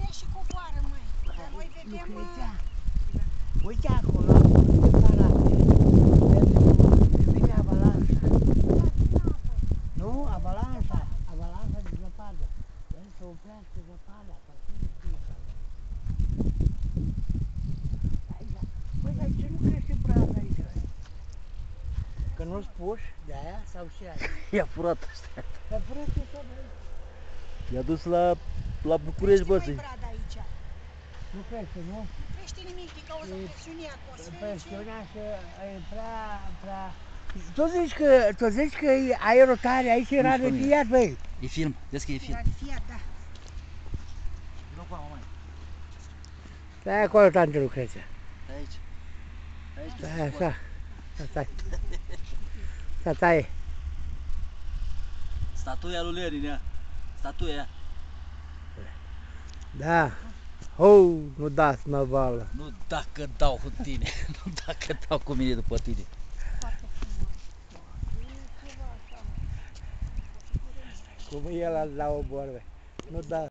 și coboară, măi. Dar noi vedem... Uite acolo, vine avalanșa. Nu, avalanșa de zăpadă. Vrem să oprească zăpada, ca cine știe care. Aici, băi, dar ce nu crește brada aici? Că nu-s puși de aia sau și aia? I-a furat ăsta. I-a furat ăsta, băi. I-a dus la București, bă, Crește mai brada aici. Nu crește, nu? Nu crește nimic din cauza presiunii atmosferice. Presiunea și e prea... Tu zici că ai rotare, aici era de Fiat, băi. E film, vezi că e film. Era de Fiat, da. Nu cu mama. Stai acolo, tante Lucreția. Stai aici. Stai așa. Stai. Statuia lui Lenin, ia. Statuia. Da. Oh, nu dați năvală. Nu dacă dau cu tine. Nu dacă dau cu mine după tine. Foarte frumos. Cum e la o vorbă. Nu da.